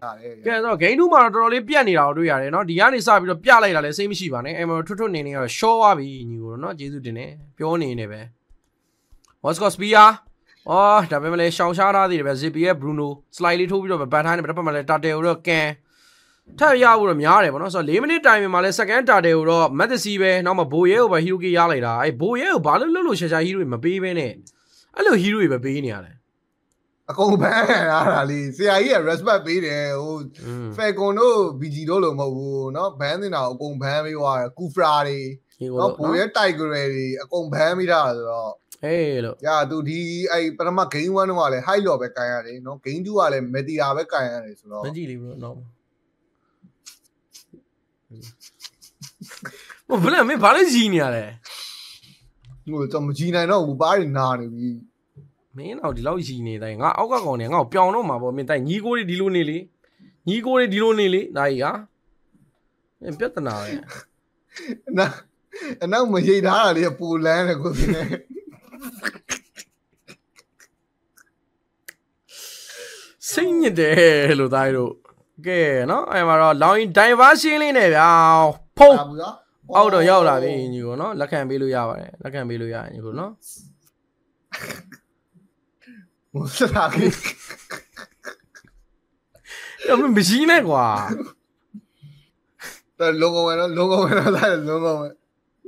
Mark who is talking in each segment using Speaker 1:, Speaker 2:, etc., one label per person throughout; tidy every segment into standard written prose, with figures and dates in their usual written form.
Speaker 1: ကဲတော့ game 2မှာတော့တော်တော်လေးပြတ်နေတာကိုတွေ့ရတယ်เนาะဒီကနေစပြီးတော့ပြလိုက်တာလည်းစိတ်မရှိပါနဲ့အဲ့မှာထွတ်နေနေတော့ရှော့သွားပြီညီကိုเนาะကျေးဇူးတင်တယ်ပြောနေနေပဲ What's got spear အော်ဒါပေမဲ့လည်းရှောင်ရှားထားသေးတယ်ဗျ Zippy ရဲ့ Bruno slide လေးထိုးပြီးတော့ဘန်ထိုင်းနဲ့ဘက်မှာလည်း Turtle ကိုတော့ကန်ထပ်ရဖို့တော့များတယ်ဗောနော်ဆိုတော့4မိနစ်တိုင်မှာလည်း second Turtle ကိုတော့ MYTHIC ပဲနောက်မှဘိုရဲကိုပဲ Hiroki ရလိုက်တာအဲ့ဘိုရဲကိုဘာလို့ရှာ hero တွေမပေးဘဲနဲ့အဲ့လို hero တွေပဲပေးနေရတယ်
Speaker 2: အကုန်ဘန်းရတာလေဆရာကြီးက respect ပေးတယ်ဟို Falcon တို့ BG တို့လို့မဟုတ်ဘူးเนาะဘန်းနေတာအကုန်ဘန်းပေးသွားတယ် Kufra တွေเนาะဘိုရဲ Tiger တွေအကုန်ဘန်းပေးတာဆိုတော့
Speaker 1: အေးလို့
Speaker 2: ညာသူဒီအဲ့ပထမ game 1တော့ကလည်း high လော်ပဲကန်ရတယ်เนาะ game 2ကလည်း meteor ပဲကန်ရတယ်ဆိုတော့
Speaker 1: မကြည့်လေဘလို့တော့ဘယ်လဲမင်းဘာလဲကြီးနေရလဲ
Speaker 2: ဟိုတော့မကြီးနိုင်တော့ဘူးပါးတွေနာနေပြီ
Speaker 1: မင်းတော့ဒီလောက်ကြီးနေတိုင်းငါအောက်ကကောင်နေငါ့ကိုပြောင်းတော့မှာပေါ့မင်းတိုင်းညီကိုတွေဒီလိုနေလေညီကိုတွေဒီလိုနေလေဒါကြီးဟာမင်းပြဿနာပဲ
Speaker 2: အနောက်မရိတ်ထားတာလေးပူလန်းတယ်ကိုဒီနေ့
Speaker 1: စိတ်ညစ်တယ်လို့သားတို့ကဲနော်အဲ့မှာတော့ line diversion လေးနဲ့ဗျာဖုံးအောက်တော့ရောက်လာပြီညီကိုနော်လက်ခံပေးလို့ရပါတယ်လက်ခံပေးလို့ရတယ်ညီကိုနော်
Speaker 2: မစတာကြီး
Speaker 1: ရမမရှိနဲ့ကွာ
Speaker 2: တော်လုံးကုန်မယ်နော်လုံးကုန်မယ်နော်ဒါလုံးကုန်မယ်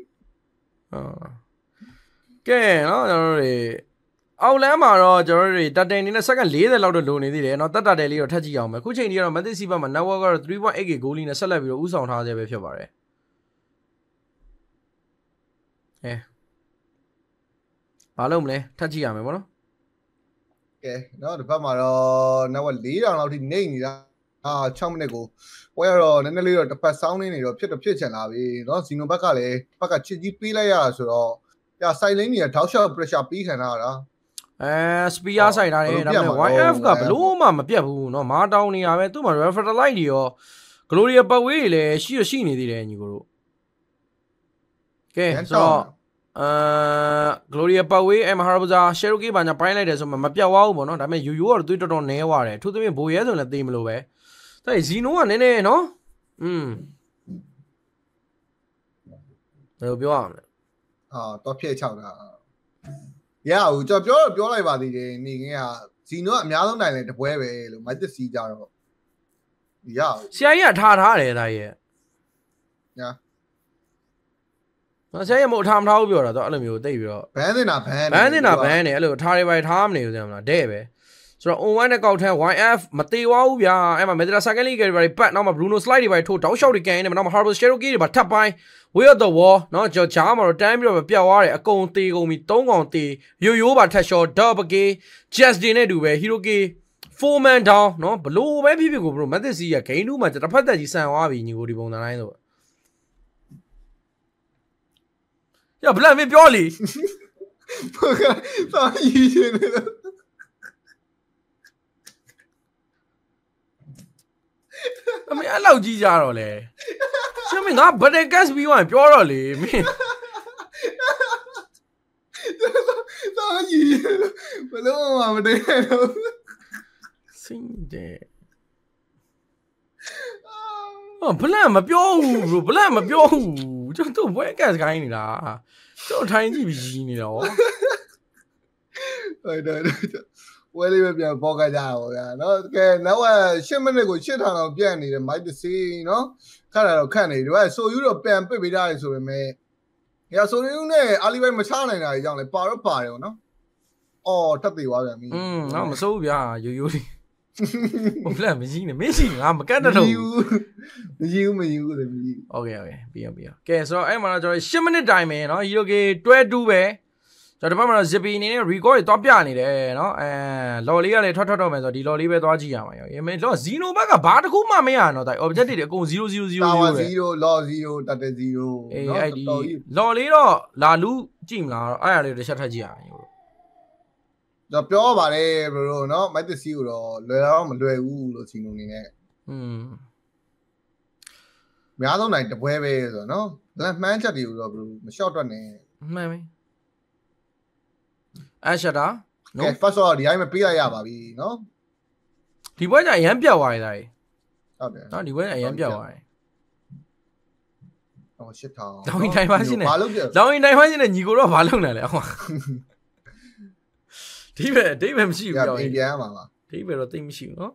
Speaker 1: ကဲနော်ကျွန်တော်တို့အောက်လမ်းမှာတော့ကျွန်တော်တို့တက်တယ်နေနဲ့စက္ကန့်40လောက်တော့လိုနေသေးတယ်เนาะတက်တယ်လေးတော့ထပ်ကြည့်အောင်မယ်ခုချိန်ကြီးကတော့ MYTHIC ဘက်မှာ network ကတော့ 3.8k goal လေးနဲ့ဆက်လက်ပြီးတော့ဥဆောင်ထားဆဲပဲဖြစ်ပါတယ်ဘာလို့မလဲထပ်ကြည့်ရမယ်ဗောနော်
Speaker 2: ကဲเนาะဒီဘက်မှာတော့ network 4000လောက်ထိနေနေတာ6မိနစ်ကိုပွဲတော့နည်းနည်းလေးတော့တစ်ပတ်ဆောင်းနေတော့ဖြစ်ချင်လာပြီเนาะ ZINO ဘက်ကလည်းဘက်ကချစ်ကြီးပေးလိုက်ရတာဆိုတော့ပြစိုက်လင်းကြီးကထောက်ရှော့ pressure ပေးခံရတာ
Speaker 1: spear ဆိုင်ထားတယ်ဒါပေမဲ့ YF ကဘလို့မှမပြတ်ဘူးเนาะမာတောင်းနေတာပဲသူ့မှာ referral light တွေရော gloria ပတ်ဝေးတွေလည်းရှိနေသေးတယ်ညီကိုတို့ကဲဆိုတော့gloria ပတ်ဝေးMaharabuza Cherokee ဘာညာပိုင်းလိုက်တယ်ဆိုမှမပြတ်သွားဘူးပေါ့เนาะဒါပေမဲ့ယူကတော့သူတော်တော်နဲသွားတယ်အထူးသဖြင့်ဘိုရဲဆိုလည်းသိမလို့ပဲဒါ ZINO ကနည်းနည်းเนาะဘယ်လိုပြောရမလဲ
Speaker 2: တော့ဖြစ်ချောက်တာရအောင်ကျွန်တော်ပြောလိုက်ပါသေးတယ်နေငယ်က ZINO ကအများဆုံးနိုင်တယ်တပွဲပဲလို့ MYTHIC ကြတော့ရအောင်
Speaker 1: ဆရာကြီးကထားတယ်ဒါကြီး
Speaker 2: ညာ
Speaker 1: ဆရာကြီးမထားဘူးပြောတာတော့အဲ့လိုမျိုးတိတ်ပြီးတော့
Speaker 2: ဘန်းနေတာဘန်း
Speaker 1: နေအဲ့လိုထားရပါထားမနေဘူးစမ်းမလားတဲ့ပဲဆိုတော့ on1 နဲ့ကောက်ထန်း YF မသေးသွားဘူးဗျာအဲ့မှာ Metra second league တွေပတ်နောက်မှာ Bruno slide တွေပဲထိုးတောက်လျှောက်တွေကန်နေမှာနောက်မှာ Harbour Cherokee တွေပါထပ်ပိုင်း way of the wall เนาะဂျားမှာတော့တန်းပြီးတော့ပြတ်သွားတယ်အကုန်သေးကုန်ပြီ3ကောင်သေးရိုးပါထက်လျှော် double k just တွေနဲ့တူပဲ Hiroki 4 man down เนาะဘလို့ပဲဖြစ်ကို bro MYTHIC က game 2မှာတစ်ဖက်သက်ကြီးဆန်သွားပြီညီကိုဒီပုံစံတိုင်းဆိုရဘလက်မပြောလီ
Speaker 2: သာရီနေ
Speaker 1: အမေအဲ့လောက်ကြီးကြတော့လေရှင်မင်းငါဘတ်တန်ကတ်ပြီးသွားပြောတော့လေမင်း
Speaker 2: သာရီဘလို့မှမတည့်တော့
Speaker 1: စင်းတဲ့ဘလက်မပြောဘူးဘဘလက်မပြောဘူးကျွန်တော်ဘွဲကတ်ခိုင်းနေတာကျွန်တော်ထိုင်ကြည့်ပြီးကြီးနေတော့
Speaker 2: ဟုတ်တယ်ဝဲလေးပဲပြန်ပေါက်ကြကြတော့ဗျာเนาะကဲနောက်10မိနစ်ကို8000လောက်ပြတ်နေတယ် MYTHIC เนาะခက်တာတော့ခက်နေတယ်ဒီကဆိုယူတော့ပြန်ပစ်ပေးထားတယ်ဆိုပေမဲ့ရဆိုယူနဲ့အာလီဘိုင်မချနိုင်တာကြောင့်လေပါတော့ပါတယ်เนาะအော်တက်သေးသွားပြန်ပြီ
Speaker 1: နော်မစိုးဘူးဗျာယူလေးဘလက်မကြီးနေမင်းရှိငါမကတ်တော့
Speaker 2: မယူလေမကြီး
Speaker 1: โอเคပြီးအောင်ကဲဆိုတော့အဲ့မှာတော့ကျွန်တော်10မိနစ်တိုင်မယ်เนาะ Hiroki 12ပဲကျွန်တော်ဒီဘက်မှာတော့ Zippy အနေနဲ့ record တွေသွားပြနေတယ်เนาะလော်လေးကလည်းထွက်တော့မယ်ဆိုတော့ဒီလော်လေးပဲသွားကြည့်ရမှာရောမင်းတော့ ZINO ဘက်ကဘာတခုမှမရတော့တိုင် objective တွေအကုန်0
Speaker 2: လော်0တက်တယ်0
Speaker 1: အေးအဲ့ဒီလော်လေးတော့လာလူကြည့်မလားအဲ့အရာလေးတစ်ချက်ထပ်ကြည့်ရအောင်
Speaker 2: တော့ပြောပါတယ် bro เนาะ MYTHIC ကိုတော့လွယ်တော့မလွယ်ဘူးလို့ ZINO အနေနဲ့များဆုံးနိုင်တပွဲပဲဆိုတော့เนาะလက်မှန်းချက်တွေကိုတော့ bro မလျှော့တွက်နဲ့
Speaker 1: မှန်ပြီအရှတာ
Speaker 2: နော် first တော့ဒီအိုင်းမပေးရပါပြီเนาะ
Speaker 1: ဒီပွဲကျရမ်းပြတ်သွားရတာ
Speaker 2: ဟုတ်တယ်
Speaker 1: နော်ဒီပွဲအရင်ပြောက်သွားတယ်
Speaker 2: ဟော8000
Speaker 1: လောင်းရင်တိုင်ပါရှင်းနေ
Speaker 2: ဘာလုပ်ပြ
Speaker 1: လောင်းရင်တိုင်ပါရှင်းနေညီကိုတော့ဘာလုပ်နေလဲအဟောဒီပဲမရှိဘူးကြောင်း
Speaker 2: ပြန်ရမှာပါ
Speaker 1: ဒီပဲတော့သိမရှိဘူးနော်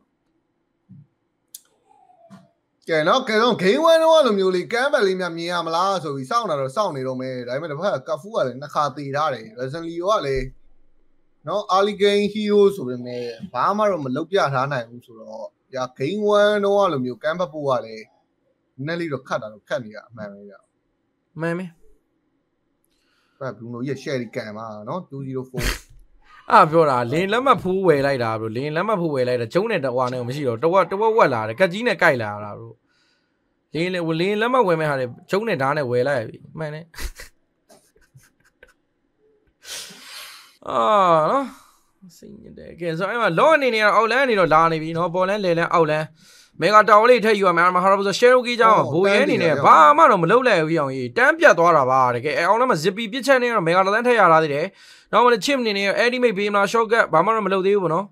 Speaker 2: ကဲနော်ကဲတော့ game 1တော့လိုမျိုးလေးကမ်းဘက်လေးများမြင်ရမလားဆိုပြီးစောင့်တာတော့စောင့်နေတော့မယ်ဒါပေမဲ့တစ်ဖက်ကကဖူးကလည်းနှစ်ခါတည်ထားတယ် recently ကလည်းနော် early game hero ဆိုပေမဲ့ဘာမှတော့မလုပ်ပြထားနိုင်ဘူးဆိုတော့ညာ game 1တော့လိုမျိုးကမ်းဘက်ပို့ကလည်းနည်းနည်းလေးတော့ခတ်တာတော့ခတ်နေရအမှန်ပဲကြာ
Speaker 1: မှန်ပြီ
Speaker 2: ဘာဘလူးနိုရဲ့ share ကန်ပါနော်204
Speaker 1: ပြောတာလင်းလက်မှတ်ဖူးဝယ်လိုက်တာဘလို့လင်းလက်မှတ်ဖူးဝယ်လိုက်တာကျုံးနဲ့တဝါနဲ့မရှိတော့တဝက်ဝက်လာတယ်ကက်ကြီးနဲ့ကြိုက်လာတာဘလို့လင်းလက်မှတ်ဝယ်မဲ့ဟာလေကျုံးနဲ့ဓာတ်နဲ့ဝယ်လိုက်ပြီမှန်တယ်နော်စိတ်ညစ်တယ်ကဲဆိုအဲ့မှာလောအနေနဲ့အောက်လန်းအနေတော့လာနေပြီနော်ပေါ်လန်းလေလန်းအောက်လန်းမေဂါတာဝလေးထည့်ယူရမယ်မှာဟာတော့ဆိုရှယ်ရိုကီကြောင်းဘိုးရဲအနေနဲ့ဘာမှတော့မလုပ်လိုက်ဘူးအောင်ကြီးတန်းပြတ်သွားတာပါတကယ်အောင်လည်းမဇစ်ပီပြစ်ချက်နေတော့မေဂါတန်းထည့်ရတာသေးတယ်နောက်မှချစ်အနေနဲ့အဲ့ဒီမိတ်ဘေးမှာ shortcut ဘာမှတော့မလုပ်သေးဘူးပေါ့နော်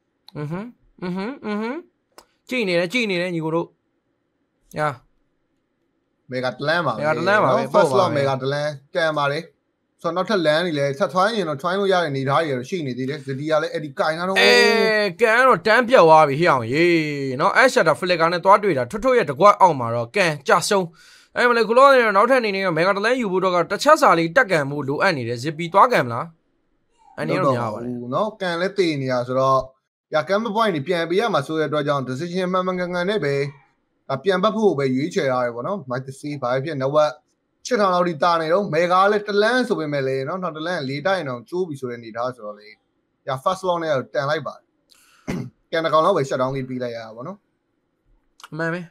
Speaker 1: ကြည့်နေတယ်ညီကိုတို့ညာ
Speaker 2: မေဂါတလန်ပါပဲ
Speaker 1: first lot
Speaker 2: မေဂါတလန်ကန်ပါတယ်ဆိုတော့နောက်ထပ်လမ်းနေလဲဆက်ထွိုင်းရင်တော့ထွိုင်းလို့ရတဲ့နေသားတွေတော့ရှိနေသေးတယ်ဇဒီကလည်းအဲ့ဒီကင်တာတော့
Speaker 1: ကန်တော့တန်းပြတ်သွားပြီဟိအောင်ရေးနော်အဲ့ရှက်တာဖလစ်ကာနဲ့သွားတွေ့တာထွတ်ရဲ့တကွက်အောက်မှာတော့ကန်ကြဆုံးအဲ့မလဲကိုလောနေတော့နောက်ထပ်နေနေမေဂါတလန်ယူဖို့တော့တစ်ချက်စာလေးတက်ကန်မှုလိုအပ်နေတယ်ဇစ်ပီသွားကန်မလားအဲ့ဒီတော့များပါတယ်
Speaker 2: နော်ကန်လည်းတည်နေရဆိုတော့ရကမ်ဘ point တွေပြန်ပေးရမှာဆိုတဲ့အတွက်ကြောင့် decision မှန်ကန်နဲ့ပဲပြန်ပတ်ဖို့ပဲရွေးချယ်ရတယ်ပေါ့နော် MYTHIC ဘာဖြစ်နဝက်8000လောက်ဒီတာနေတော့မေဂါလည်းတလန်းဆိုပေမဲ့လေနော်နောက်တလန်း၄တိုက်အောင်ကျိုးပြီဆိုတဲ့အနေထားဆိုတော့လေရ first long နဲ့တန်လိုက်ပါတယ်ကန်တကောင်တော့ပဲ shut down လေးပြီးလိုက်ရတာပေါ့နော်
Speaker 1: မှန်ပဲ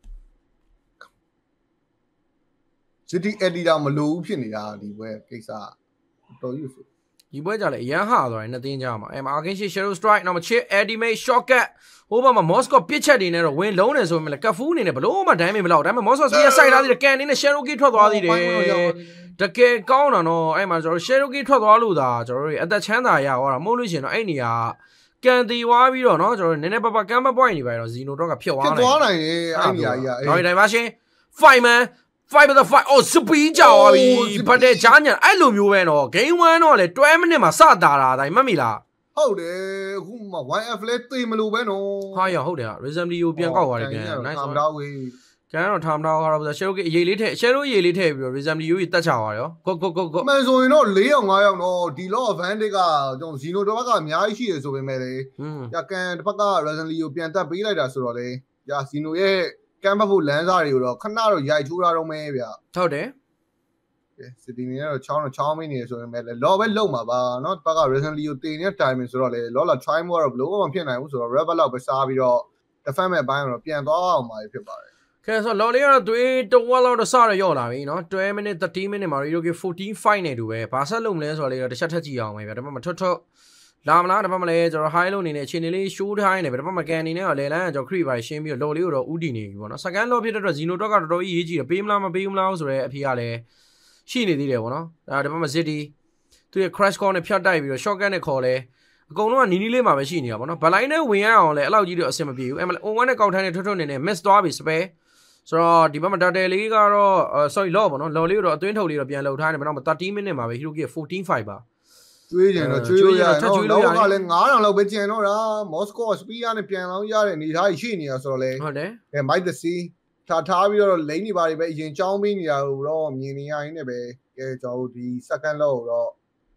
Speaker 2: city editor မလိုဘူးဖြစ်နေတာဒီဘွဲကိစ္စတော်ယူဆို
Speaker 1: ဒီပွဲကြလည်းအရန်ဟာသွားတယ်နှစ်သိန်းကြမှာarcane shadow strike နောက်မှချစ် ultimate shortcut ဟိုဘက်မှာ Moscow ပစ်ချက်တွေနဲ့တော့ဝင်လုံးတယ်ဆိုပေမဲ့ကဖူးအနေနဲ့ဘလို့မှဒိုင်းမေမလောက်ဒါပေမဲ့ Moscow စပီးစိုက်ထားသေးတယ်ကန်နေနဲ့ shadow key ထွက်သွားသေးတယ်တကယ်ကောင်းတာနော်အဲ့မှာကျွန်တော် shadow key ထွက်သွားလို့ဒါကျွန်တော်တို့အသက်ချမ်းသာရသွားတာမဟုတ်လို့ရှင်တော့အဲ့နေရာကန်တီဝါပြီးတော့နော်ကျွန်တော်နည်းနည်းပါးပါးကမ်ဘတ် point နေပါတော့ ZINO တော့ကဖြတ်သွား
Speaker 2: နိုင်တယ်အဲ့နေရာကြီး
Speaker 1: အဲ့ဒီတိုင်းပါရှင် fight man 5 by 5 oh စပီးကြော်ပြီဘာတဲ့ဂျာညာအဲ့လိုမျိုးပဲနော် game 1တော့လေ12 minute မှာစတာတာတိုင်းမှတ်မိလား
Speaker 2: ဟုတ်တယ်အခုမှ YF လဲတေးမလို့ပဲနော်
Speaker 1: ဟာရဟုတ်တယ် recently ကိုပြန်ကောက်သွားတယ်ပြန်
Speaker 2: nice တော့တော့ဝေး
Speaker 1: ကန်တော့ထားမတော့ဟာတော့ share အရေးလေးထည့် share အရေးလေးထည့်ပြီးတော့ recently ကိုတက်ချသွားရော go
Speaker 2: မှန်ဆိုရင်တော့4ယောက်5ယောက်နော်ဒီ law advantage ကကျွန်တော် ZINO တစ်ဘက်ကအများကြီးရှိရဆိုပေမဲ့လေရကန်တစ်ဘက်က recently ကိုပြန်တက်ပေးလိုက်တာဆိုတော့လေရ ZINO ရဲ့ကမ်ဘတ်ဖို့လမ်းစားတွေကိုတော့ခဏတော့ရိုက်ချိုးတာတော့မဲဗျ
Speaker 1: ဟုတ်တယ်
Speaker 2: စစ်တီနေတော့ချောင်းမင်းနေဆိုရင်ပဲလောပဲလုံမှာပါเนาะဘက်က recently ကိုတင်တဲ့ timing ဆိုတော့လေလောလာ try မို့တော့ဘလို့မှဖြစ်နိုင်ဘူးဆိုတော့ rebel လောက်ပဲစားပြီးတော့ defend မဲ့ဘိုင်းတော့ပြန်သွားအောင်ပါဖြစ်ပါတယ်
Speaker 1: ကဲဆိုလော်လေးကတော့တွေးတဝက်လောက်တော့စရရော့လာပြီเนาะ12 minute 13 minute မှာ Rio 14 fight နေတူပဲဘာဆက်လုပ်မလဲဆိုတော့လေတစ်ချက်ထက်ကြည့်အောင်ပဲဗျဒါပေမဲ့ထွတ်လာမလားဒါပေမဲ့လည်းကျွန်တော် high လို့နေနေအခြေအနေလေး show ထားနေပဲဒါပေမဲ့ကန်အနေနဲ့ကလေလန်းကကျွန်တော် creep ပါရှင်းပြီးတော့လော်လေးကိုတော့ဥတီနေပြီပေါ့နော် second law ဖြစ်တဲ့အတွက် ZINO တော့ကတော်တော်ကြီးရေးကြည့်တယ်ပေးမလားမပေးဘူးလားဆိုတော့အဖေကလည်းရှိနေသေးတယ်ပေါ့နော်ဒါပေမဲ့ City သူရဲ့ crash call နဲ့ဖြတ်တိုက်ပြီးတော့ shortcut နဲ့ခေါ်လဲအကုန်လုံးကနီးလေးမှာပဲရှိနေတာပေါ့နော်ဗလိုင်းနဲ့ဝင်ရအောင်လဲအဲ့လောက်ကြီးတော့အဆင်မပြေဘူးအဲ့မှာ on1 နဲ့ကောက်ထိုင်းနဲ့ထွတ်နေနေ miss သွားပြီ spare ဆိုတော့ဒီဘက်မှာ data လေးကတော့ sorry law ပေါ့နော် law လေးကိုတော့အသွင်းထုတ်လေးတော့ပြန်လှုပ်ထားနေတယ်နောက်13 minute မှာပဲ hero က14 5ပါ
Speaker 2: ကျွေးကြတော့ကျွေးလို့ရတယ်နော်လောက်ကလည်း9000လောက်ပဲကျန်တော့တာမော်စကိုစပီးယားနဲ့ပြန်လောင်းရတဲ့အနေထားရှိနေတာဆိုတော့လေ
Speaker 1: ဟုတ်တယ်
Speaker 2: အဲ MYTHIC ထားပြီးတော့လိမ့်နေပါလိမ့်ပဲအရင်ကြောင်းပေးနေတာတော့မြင်နေရင်းနဲ့ပဲကဲကျွန်တော်တို့ဒီ second law ကိုတော့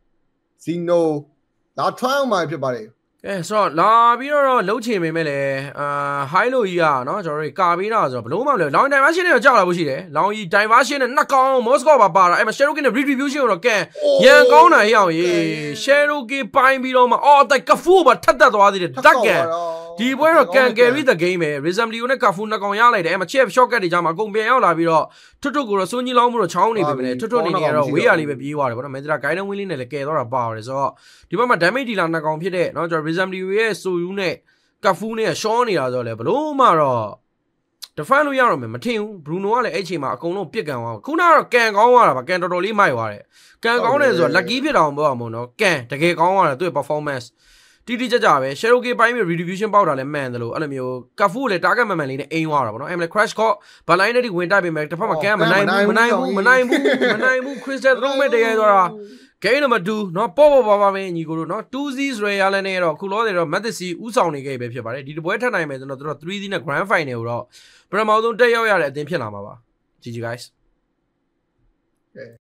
Speaker 2: ZINO လာtrial မှာဖြစ်ပါတယ်
Speaker 1: ကဲဆိုတော့လာပြီးတော့လှုပ်ချင်ပေမဲ့လည်းhigh လို့ကြီးอ่ะเนาะကျွန်တော်တို့ကာပေးတာဆိုတော့ဘလို့မှမလဲလောင် diversion နဲ့ကြောက်လာဖို့ရှိတယ်လောင်ကြီး diversion နဲ့နှစ်ကောင် Moscow ပါတာအဲ့မှာ Cherokee နဲ့ retribution ကိုတော့ကဲရန်ကောင်းတာဟိအောင်ကြီး Cherokee ပိုင်းပြီးတော့မှအော်တိုက်ကဖူးပါထက်တက်သွားသေးတယ်တက်ကန်ဒီပွဲတော့ကန် carry the game ပဲ Resembly နဲ့ကဖူးနှစ်ကောင်ရလိုက်တယ်အဲ့မှာ chip shortcut တွေကြာမှာအကုန်ပြန်ရောက်လာပြီးတော့ထွတ်ကိုတော့စိုးကြီးလောင်းမှုတော့ချောင်းနေပြီပဲထွတ်နေနေတော့ဝေးရလေးပဲပြေးသွားတယ်ဗောနော်မင်းတို့ guide win လေးနဲ့လည်းကဲသွားတာပါပါတယ်ဆိုတော့ဒီဘက်မှာ damage dealer နှစ်ကောင်ဖြစ်တဲ့เนาะကျွန်တော် Resembly ရဲ့ဆိုယူနဲ့ကဖူးနဲ့ရှောနေတာဆိုတော့လေဘလို့မှတော့ define လို့ရတော့မယ်မထင်ဘူး Bruno ကလည်းအဲ့ချိန်မှာအကုန်လုံးပြစ်ကန်သွားခုနကတော့ကန်ကောင်းသွားတာပါကန်တော်တော်လေးမိုက်သွားတယ်ကန်ကောင်းတယ်ဆိုတော့ lucky ဖြစ်တာမဟုတ်ပါဘူးเนาะကန်တကယ်ကောင်းသွားတယ်သူ့ရဲ့ performance တီတီကြကြပဲ Cherokee ပိုင်းမျိုး redistribution ပေါက်တာလည်းမှန်တယ်လို့အဲ့လိုမျိုး Kafu ကိုလည်း target မှန်လေးနဲ့အိမ်သွားတာပေါ့နော်အဲ့မဲ့ crash call ဘလိုင်းနဲ့ဒီဝင်တိုက်ပေးမယ်တစ်ဖက်မှာကမ်းမနိုင်ဘူး Crystal သုံးမဲ့တရသွားတာ game number 2เนาะပေါ့ပါပဲညီကိုတို့เนาะ 2Z ဆိုရရလဲနေတော့ခုလောတယ်တော့ MYTHIC ဥဆောင်နေခဲ့ပဲဖြစ်ပါတယ်ဒီတပွဲထပ်နိုင်မယ်ဆိုတော့တို့ 3Z နဲ့ grand final ကိုတော့ပထမဆုံးတက်ရောက်ရတဲ့အသင်းဖြစ်လာမှာပါ GG guys